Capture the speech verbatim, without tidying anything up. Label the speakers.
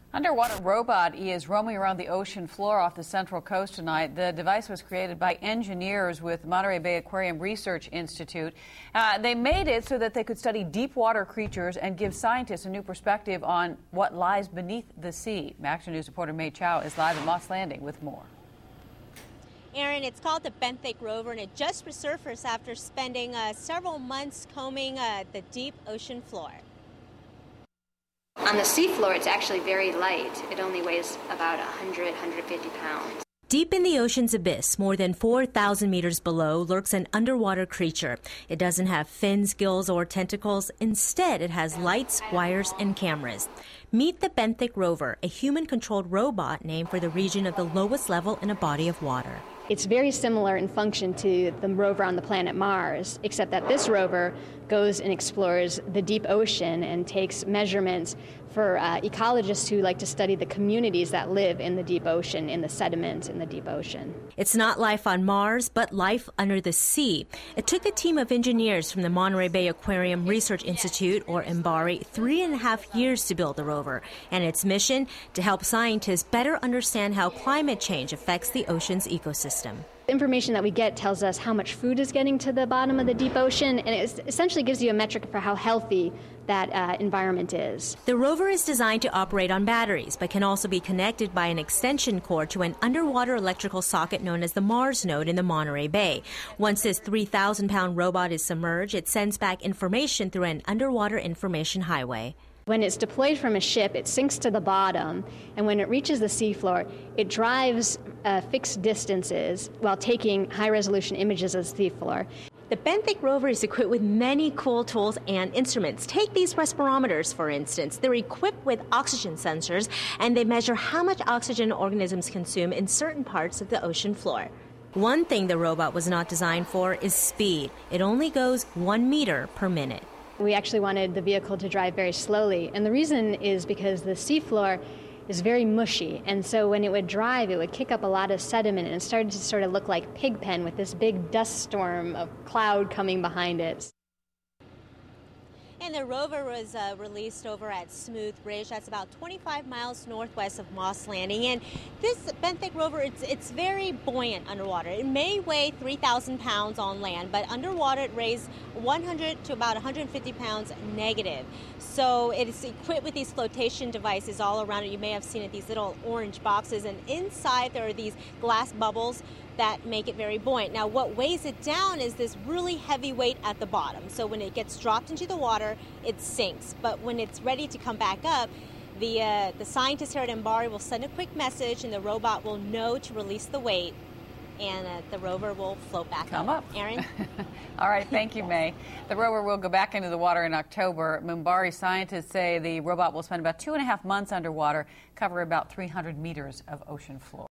Speaker 1: Underwater robot is roaming around the ocean floor off the Central Coast tonight. The device was created by engineers with Monterey Bay Aquarium Research Institute. Uh, they made it so that they could study deep water creatures and give scientists a new perspective on what lies beneath the sea. Action News reporter May Chow is live at Moss Landing with more.
Speaker 2: Aaron, it's called the benthic rover, and it just resurfaced after spending uh, several months combing uh, the deep ocean floor.
Speaker 3: On the seafloor, it's actually very light. It only weighs about one hundred, one hundred fifty pounds.
Speaker 4: Deep in the ocean's abyss, more than four thousand meters below, lurks an underwater creature. It doesn't have fins, gills, or tentacles. Instead, it has lights, wires, and cameras. Meet the benthic rover, a human-controlled robot named for the region of the lowest level in a body of water.
Speaker 5: It's very similar in function to the rover on the planet Mars, except that this rover goes and explores the deep ocean and takes measurements for uh, ecologists who like to study the communities that live in the deep ocean, in the sediment in the deep ocean.
Speaker 4: It's not life on Mars, but life under the sea. It took a team of engineers from the Monterey Bay Aquarium Research Institute, or MBARI, three and a half years to build the rover, and its mission to help scientists better understand how climate change affects the ocean's ecosystem.
Speaker 5: The information that we get tells us how much food is getting to the bottom of the deep ocean, and it essentially gives you a metric for how healthy that uh, environment is.
Speaker 4: The rover is designed to operate on batteries, but can also be connected by an extension cord to an underwater electrical socket known as the Mars node in the Monterey Bay. Once this three thousand pound robot is submerged, it sends back information through an underwater information highway.
Speaker 5: When it's deployed from a ship, it sinks to the bottom, and when it reaches the seafloor, it drives uh, fixed distances while taking high-resolution images of the seafloor.
Speaker 4: The benthic rover is equipped with many cool tools and instruments. Take these respirometers, for instance. They're equipped with oxygen sensors, and they measure how much oxygen organisms consume in certain parts of the ocean floor. One thing the robot was not designed for is speed. It only goes one meter per minute.
Speaker 5: We actually wanted the vehicle to drive very slowly, and the reason is because the seafloor is very mushy, and so when it would drive, it would kick up a lot of sediment, and it started to sort of look like Pigpen with this big dust storm of cloud coming behind it.
Speaker 2: And the rover was uh, released over at Smooth Ridge. That's about twenty-five miles northwest of Moss Landing. And this benthic rover, it's, it's very buoyant underwater. It may weigh three thousand pounds on land, but underwater it weighs one hundred to about one hundred fifty pounds negative. So it is equipped with these flotation devices all around it. You may have seen it, these little orange boxes, and inside there are these glass bubbles that make it very buoyant. Now, what weighs it down is this really heavy weight at the bottom. So when it gets dropped into the water, it sinks. But when it's ready to come back up, the uh, the scientists here at MBARI will send a quick message, and the robot will know to release the weight, and uh, the rover will float back
Speaker 1: Come
Speaker 2: up.
Speaker 1: up.
Speaker 2: Aaron?
Speaker 1: All right, thank you, May. The rover will go back into the water in October. MBARI scientists say the robot will spend about two and a half months underwater, cover about three hundred meters of ocean floor.